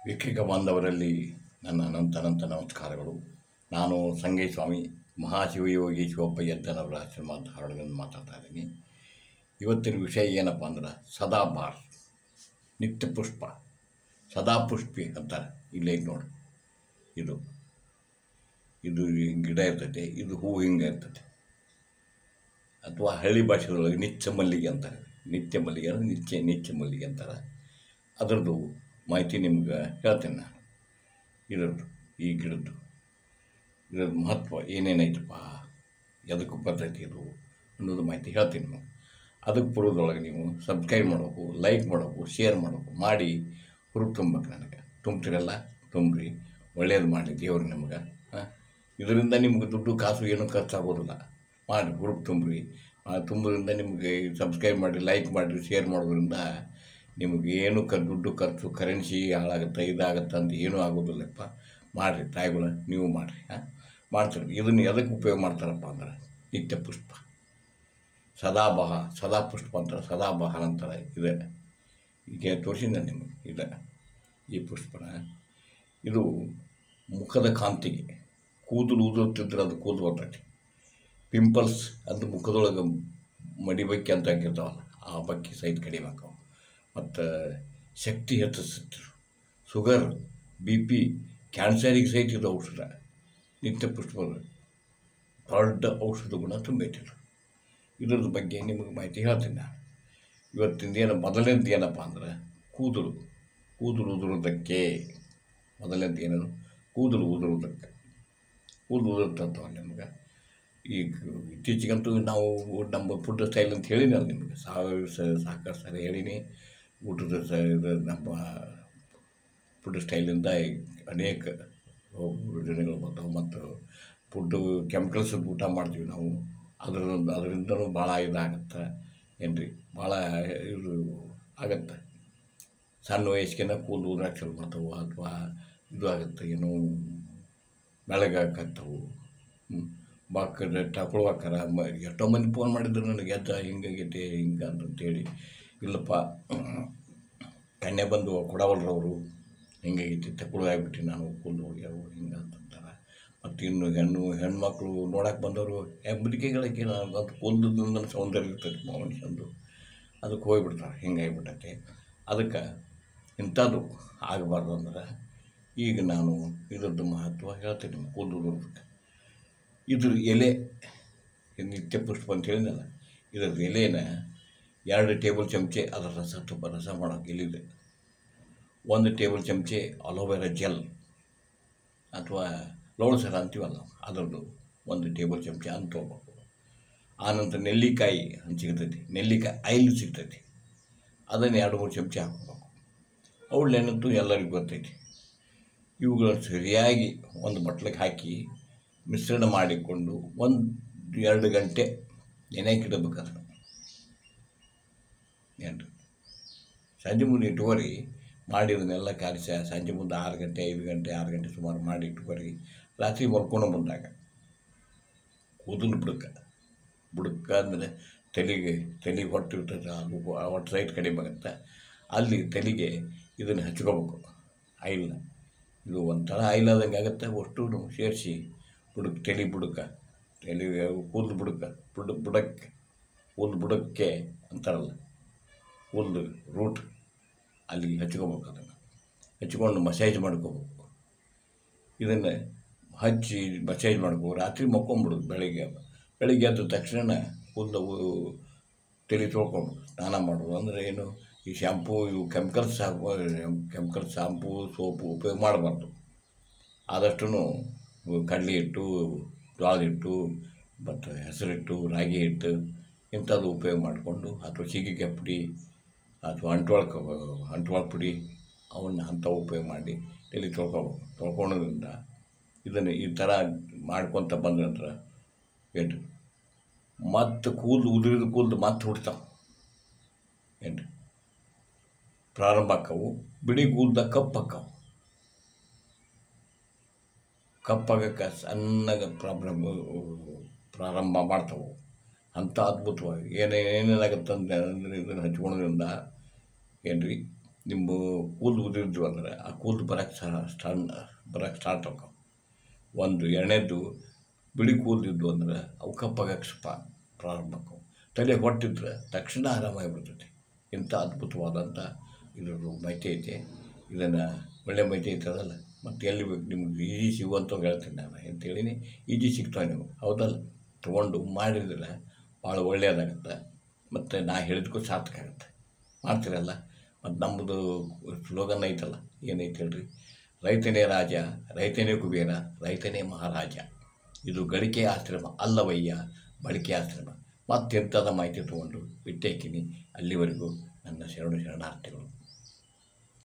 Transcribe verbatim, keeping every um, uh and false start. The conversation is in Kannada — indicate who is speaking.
Speaker 1: ವೀಕ್ಷಕ ಬಾಂಧವರಲ್ಲಿ ನನ್ನ ಅನಂತ ಅನಂತ ನಮಸ್ಕಾರಗಳು. ನಾನು ಸಂಗಯ್ಯ ಸ್ವಾಮಿ ಮಹಾಶಿವಯೋಗಿ ಶಿವಪ್ಪ ಯದ್ದನವರ ಆಶ್ರಮ ಧಾರವಾಡದಿಂದ ಮಾತಾಡ್ತಾ ಇದ್ದೀನಿ. ಇವತ್ತಿನ ವಿಷಯ ಏನಪ್ಪ ಅಂದ್ರೆ ಸದಾಬಹಾರ್, ನಿತ್ಯ ಪುಷ್ಪ, ಸದಾ ಪುಷ್ಪಿ ಅಂತಾರೆ. ಇಲ್ಲೇ ನೋಡಿ, ಇದು ಇದು ಗಿಡ ಇರ್ತೈತೆ, ಇದು ಹೂವು ಹಿಂಗೆ ಇರ್ತೈತೆ. ಅಥವಾ ಹಳ್ಳಿ ಭಾಷೆದೊಳಗೆ ನಿತ್ಯ ಮಲ್ಲಿಗೆ ಅಂತಾರೆ. ನಿತ್ಯ ಮಲ್ಲಿಗೆ ಅಂದರೆ ನಿತ್ಯ ನಿತ್ಯ ಮಲ್ಲಿಗೆ ಅಂತಾರೆ. ಅದರದ್ದು ಮಾಹಿತಿ ನಿಮ್ಗೆ ಹೇಳ್ತೇನೆ ನಾನು. ಇದರದ್ದು ಈ ಗಿಡದ್ದು ಇದರದ್ದು ಮಹತ್ವ ಏನೇನೈತಪ್ಪ, ಎದಕ್ಕೆ ಬರ್ತೈತಿ ಇದು ಅನ್ನೋದು ಮಾಹಿತಿ ಹೇಳ್ತೀನಿ ನಾನು. ಅದಕ್ಕೆ ಪೂರ್ವದೊಳಗೆ ನೀವು ಸಬ್ಸ್ಕ್ರೈಬ್ ಮಾಡಬೇಕು, ಲೈಕ್ ಮಾಡಬೇಕು, ಶೇರ್ ಮಾಡಬೇಕು, ಮಾಡಿ ಹುರುಪು ತುಂಬಬೇಕು. ನನಗೆ ತುಂಬ್ತಿರಲ್ಲ, ತುಂಬ್ರಿ, ಒಳ್ಳೇದು ಮಾಡಲಿ ದೇವ್ರು ನಿಮ್ಗೆ. ಹಾಂ, ಇದರಿಂದ ನಿಮ್ಗೆ ದುಡ್ಡು ಕಾಸು ಏನೂ ಖರ್ಚಾಗೋದಿಲ್ಲ. ಮಾಡಿ ಹುರುಪು ತುಂಬ್ರಿ. ತುಂಬೋದ್ರಿಂದ ನಿಮಗೆ ಸಬ್ಸ್ಕ್ರೈಬ್ ಮಾಡಿ, ಲೈಕ್ ಮಾಡಿರಿ, ಶೇರ್ ಮಾಡೋದ್ರಿಂದ ನಿಮಗೆ ಏನು ಕ ದುಡ್ಡು ಖರ್ಚು, ಕರೆನ್ಸಿ ಹಾಳಾಗುತ್ತೆ, ಇದಾಗುತ್ತೆ ಅಂತ ಏನೂ ಆಗೋದಿಲ್ಲಪ್ಪ. ಮಾಡಿರಿ ತಾಯಿಗಳು, ನೀವು ಮಾಡಿರಿ. ಹಾಂ, ಮಾಡ್ತೀರಿ. ಇದನ್ನು ಎದಕ್ಕೆ ಉಪಯೋಗ ಮಾಡ್ತಾರಪ್ಪ ಅಂದ್ರೆ ನಿತ್ಯ ಪುಷ್ಪ, ಸದಾಬಹ ಸದಾ ಪುಷ್ಪ ಅಂತಾರೆ, ಸದಾಬಹಾರ ಅಂತಾರೆ. ಇದೆ ಈಗ ತೋರಿಸಿದ ನಿಮಗೆ. ಇದೆ ಈ ಪುಷ್ಪನ. ಇದು ಮುಖದ ಕಾಂತಿಗೆ, ಕೂದಲು ಉದುರುತ್ತಿದ್ರೆ ಅದು ಕೂದಲು ಬರ್ತೈತಿ. ಪಿಂಪಲ್ಸ್ ಅಂತ ಮುಖದೊಳಗೆ ಮಡಿಬಕ್ಕಿ ಅಂತ ಹಾಕಿರ್ತಾವಲ್ಲ, ಆ ಬಕ್ಕಿ ಸಹಿತ ಕಡಿಬೇಕು. ಮತ್ತು ಶಕ್ತಿ ಹೆಚ್ಚಿಸ್ತಿರು, ಶುಗರ್, ಬಿ ಪಿ, ಕ್ಯಾನ್ಸರಿಗೆ ಸಹಿತ ಇದು ಔಷಧ. ನಿತ್ಯ ಪುಷ್ಪದ ದೊಡ್ಡ ಔಷಧ ಗುಣ ತುಂಬೈತಿರು. ಇದ್ರದ್ದು ಬಗ್ಗೆ ನಿಮಗೆ ಮಾಹಿತಿ ಹೇಳ್ತೀನಿ ನಾನು. ಇವತ್ತಿಂದ ಏನು ಮೊದಲನೇದು ಏನಪ್ಪ ಅಂದ್ರೆ ಕೂದಲು ಕೂದಲು ಉದುರೋದಕ್ಕೆ. ಮೊದಲನೇದು ಏನದು, ಕೂದಲು ಉದುರೋದಕ್ಕೆ. ಕೂದಲು ಉದುರ್ತಂತವ ನಿಮ್ಗೆ. ಈಗ ಇತ್ತೀಚೆಗಂತೂ ನಾವು ನಮ್ಮ ಫುಡ್ ಸ್ಟೈಲ್ ಅಂತ ಹೇಳಿನಲ್ಲ ನಿಮಗೆ, ಸಾವಿರ ಸಾಕಷ್ಟು ಸರಿ ಹೇಳೀನಿ. ಊಟದ ಸ ಇದು ನಮ್ಮ ಫುಡ್ ಸ್ಟೈಲಿಂದ ಅನೇಕ ಯೋಜನೆಗಳು ಬರ್ತಾವೆ. ಮತ್ತು ಫುಡ್ಡು ಕೆಮಿಕಲ್ಸ್ ಊಟ ಮಾಡ್ತೀವಿ ನಾವು. ಅದರಿಂದ ಅದರಿಂದನೂ ಭಾಳ ಇದಾಗತ್ತೆ ಏನು ರೀ, ಭಾಳ ಇದು ಆಗತ್ತೆ. ಸಣ್ಣ ವಯಸ್ಸಿಗೆ ಕೂದಲು ಉದುರಾಕ ಶುರು ಮಾಡ್ತಾವೆ, ಅಥವಾ ಇದು ಆಗುತ್ತೆ, ಏನು ಬೆಳಗಾಕತ್ತವು. ಹ್ಞೂ, ಬಾಕಡೆ ತಗೊಳ್ಬೇಕಾರ ಮ ಎಷ್ಟೋ ಮಂದಿ ಫೋನ್ ಮಾಡಿದ್ರು ನನಗೆ, ಎದ್ದ ಹಿಂಗಾಗೈತೆ ಹಿಂಗೆ ಅಂತಂತೇಳಿ. ಇಲ್ಲಪ್ಪ, ಕನ್ಯೆ ಬಂದು ಕೊಡವಲ್ರವರು, ಹಿಂಗಾಗೈತಿ ತಗೊಳ್ಳೋ ಆಗ್ಬಿಟ್ಟು ನಾನು ಕೂದಲು ಹೋಗ್ಯಾವು ಹಿಂಗೆ ಅಂತಂತಾರೆ. ಮತ್ತು ಇನ್ನು ಹೆಣ್ಣು ಹೆಣ್ಮಕ್ಳು ನೋಡಕ್ಕೆ ಬಂದವರು ಹೆಬ್ಬರಿಕೆಗಳಿಗೆ ಅದು ಕೂದಲದಿಂದ ಸೌಂದರ್ಯ ಇರ್ತೈತೆ ಮನುಷ್ಯಂದು, ಅದಕ್ಕೆ ಹೋಗ್ಬಿಡ್ತಾರೆ. ಹಿಂಗಾಗಿಬಿಟ್ಟೈತೆ. ಅದಕ್ಕೆ ಇಂಥದ್ದು ಆಗಬಾರ್ದು ಅಂದ್ರೆ ಈಗ ನಾನು ಇದ್ರದ್ದು ಮಹತ್ವ ಹೇಳ್ತೀನಿ ನಿಮ್ಗೆ. ಕೂದಲು ಉದುರೋದಕ್ಕೆ ಇದ್ರ ಎಲೆ, ನಿತ್ಯ ಪುಷ್ಪ ಅಂತ ಹೇಳಿದ್ನಲ್ಲ, ಇದ್ರದ್ದು ಎಲೆನ ಎರಡು ಟೇಬಲ್ ಚಮಚೆ ಅದರ ರಸ ತುಪ್ಪ ರಸ ಮಾಡೋಕೆ ಇಲ್ಲಿದೆ. ಒಂದು ಟೇಬಲ್ ಚಮಚೆ ಅಲೋವೆರಾ ಜೆಲ್ ಅಥವಾ ಲೋಳಸರ ಅಂತೀವಲ್ಲ, ಅದರದ್ದು ಒಂದು ಟೇಬಲ್ ಚಮಚೆ ಅಂತ ತೊಗೋಬೇಕು. ಆನಂತರ ನೆಲ್ಲಿಕಾಯಿ ಅಂತ ಸಿಗ್ತೈತಿ, ನೆಲ್ಲಿಕಾಯಿ ಆಯಿಲ್ ಸಿಗ್ತೈತಿ, ಅದನ್ನು ಎರಡು ಮೂರು ಚಮಚೆ ಹಾಕ್ಕೋಬೇಕು. ಅವಳೆಣ್ಣಂತೂ ಎಲ್ಲರಿಗೂ ಗೊತ್ತೈತಿ. ಇವುಗಳನ್ನು ಸರಿಯಾಗಿ ಒಂದು ಬಟ್ಲಿಗೆ ಹಾಕಿ ಮಿಶ್ರಣ ಮಾಡಿಕೊಂಡು ಒಂದು ಎರಡು ಗಂಟೆ ನೆನೆಯಕ್ಕೆ ಇಡಬೇಕಾದ್ರೆ. ಏನು ಸಂಜೆ ಮುಂದೆ ಇಟ್ಟುವರಿ ಮಾಡಿ ಇದನ್ನೆಲ್ಲ ಕಾರಿಸ ಸಂಜೆ ಮುಂದೆ ಆರು ಗಂಟೆ ಐದು ಗಂಟೆ ಆರು ಗಂಟೆ ಸುಮಾರು ಮಾಡಿ ಇಟ್ಟುವರಿ ರಾತ್ರಿ ಮಲ್ಕೊಂಡು ಬಂದಾಗ ಕೂದಲು ಬುಡಕ ಬುಡಕ ಅಂದರೆ ತಲೆಗೆ ತಲೆಗೆ ಹೊಟ್ಟು ಇರ್ತದೆ, ಅದು ಹೊಟ್ಟು ಸೈಟ್ ಕಡಿಮೆ ಆಗುತ್ತೆ. ಅಲ್ಲಿ ತಲೆಗೆ ಇದನ್ನು ಹಚ್ಕೋಬೇಕು, ಆಯಿಲ್ನ. ಇದು ಒಂಥರ ಆಯಿಲ್ ಆದಂಗೆ ಆಗುತ್ತೆ. ಅಷ್ಟು ಸೇರಿಸಿ ಬುಡಕ್ಕೆ, ತಲೆ ಬುಡಕ, ತಲೆ ಕೂದಲು ಬುಡಕ, ಬುಡ ಬುಡಕ್ಕೆ ಕೂದಲು ಬುಡಕ್ಕೆ ಅಂತಾರಲ್ಲ, ಕೂದಲು ರೂಟ್ ಅಲ್ಲಿ ಹಚ್ಕೋಬೇಕು. ಅದನ್ನು ಹಚ್ಕೊಂಡು ಮಸಾಜ್ ಮಾಡ್ಕೋಬೇಕು. ಇದನ್ನು ಹಚ್ಚಿ ಮಸಾಜ್ ಮಾಡ್ಕೋ, ರಾತ್ರಿ ಮಕ್ಕೊಂಬಿಡೋದು. ಬೆಳಗ್ಗೆ ಬೆಳಿಗ್ಗೆ ಎದ್ದ ತಕ್ಷಣ ಕೂದಲು ತಲೆ ತೊಳ್ಕೊಬೇಕು, ಸ್ನಾನ ಮಾಡೋದು. ಅಂದರೆ ಏನು, ಈ ಶ್ಯಾಂಪು, ಇವು ಕೆಮಿಕಲ್ಸ್ ಕೆಮಿಕಲ್ ಶಾಂಪು ಸೋಪು ಉಪಯೋಗ ಮಾಡಬಾರ್ದು. ಆದಷ್ಟು ಕಡಲೆ ಹಿಟ್ಟು, ಜೋಳದ ಹಿಟ್ಟು, ಮತ್ತು ಹೆಸರಿಟ್ಟು, ರಾಗಿ ಹಿಟ್ಟು ಇಂಥದ್ದು ಉಪಯೋಗ ಮಾಡಿಕೊಂಡು, ಅಥವಾ ಸೀಗೆಕಾಯಿ ಪುಡಿ ಅಥವಾ ಅಂಟ್ವಾಳ ಅಂಟ್ವಾಳ ಪುಡಿ ಅವನ್ನ ಅಂಥವು ಉಪಯೋಗ ಮಾಡಿ ತಲೆ ತೊಳ್ಕೊಬೇಕು. ತೊಳ್ಕೊಳೋದ್ರಿಂದ ಇದನ್ನು ಈ ಥರ ಮಾಡ್ಕೊತ ಬಂದ ನಂತರ ಏನು ಮತ್ತು ಕೂದಲು ಉದುರಿದ ಕೂದಲು ಮತ್ತೆ ಹುಡ್ತಾವೆ. ಏನು ಪ್ರಾರಂಭ ಆಕ್ಕವು. ಬಿಳಿ ಕೂದಲ ಕಪ್ಪು ಆಕ್ಕವು. ಕಪ್ಪಾಗಕ್ಕೆ ಸಣ್ಣಗೆ ಪ್ರಾಬ್ಲಮ್ ಪ್ರಾರಂಭ ಮಾಡ್ತಾವೆ. ಅಂಥ ಅದ್ಭುತವಾಗಿ ಏನೇ ಏನೇನಾಗುತ್ತೆ ಅಂದರೆ ಇದನ್ನು ಹಚ್ಕೊಳೋದ್ರಿಂದ ಏನು ರೀ, ನಿಮ್ಮ ಕೂದಲು ಉದುರಿದ್ವು ಅಂದ್ರೆ ಆ ಕೂದಲು ಬರೋಕ್ಕೆ ಸ್ಟಾರ್ಟ್ ಬರೋಕ್ಕೆ ಸ್ಟಾರ್ಟ್ ಆಗ. ಒಂದು ಎರಡನೇದು ಬಿಳಿ ಕೂದಲಿದ್ವು ಅಂದ್ರೆ ಅವು ಕಪ್ಪಾಗಕ್ಕೆ ಸ್ವಲ್ಪ ಪ್ರಾರಂಭ ಆಕವು. ತಲೆ ಹೊಟ್ಟಿದ್ರೆ ತಕ್ಷಣ ಆರಾಮಾಗಿಬಿಡ್ತೈತಿ. ಇಂಥ ಅದ್ಭುತವಾದಂಥ ಇದ್ರದ್ದು ಮಾಹಿತಿ ಐತೆ. ಇದನ್ನು ಒಳ್ಳೆ ಮಾಹಿತಿ ಐತದಲ್ಲ, ಮತ್ತು ಎಲ್ಲಿ ಬೇಕು ನಿಮ್ಗೆ ಈಜಿ ಸಿಗುವಂಥ ಹೇಳ್ತೀನಿ ನಾನು ಅಂತೇಳಿನಿ. ಈಜಿ ಸಿಗ್ತಾವೆ ನೀವು, ಹೌದಲ್ಲ? ತೊಗೊಂಡು ಮಾಡಿದ್ರೆ ಭಾಳ ಒಳ್ಳೆಯದಾಗತ್ತೆ, ಮತ್ತು ನಾ ಹೇಳಿದ್ಕೂ ಸಾರ್ಥಕ ಆಗುತ್ತೆ. ಮಾಡ್ತೀರಲ್ಲ? ಮತ್ತು ನಮ್ಮದು ಸ್ಲೋಗನ್ ಐತಲ್ಲ, ಏನೈತೆ ಹೇಳ್ರಿ? ರೈತನೇ ರಾಜ, ರೈತನೇ ಕುಬೇರ, ರೈತನೇ ಮಹಾರಾಜ. ಇದು ಗಳಿಕೆ ಆಶ್ರಮ ಅಲ್ಲವಯ್ಯ, ಬಳಕೆ ಆಶ್ರಮ. ಮತ್ತೆಂಥದ ಮಾಹಿತಿ ತೊಗೊಂಡು ಬಿಟ್ಟೇಕಿನಿ. ಅಲ್ಲಿವರೆಗೂ ನನ್ನ ಶರಣು ಶರಣಾರ್ಥಿಗಳು.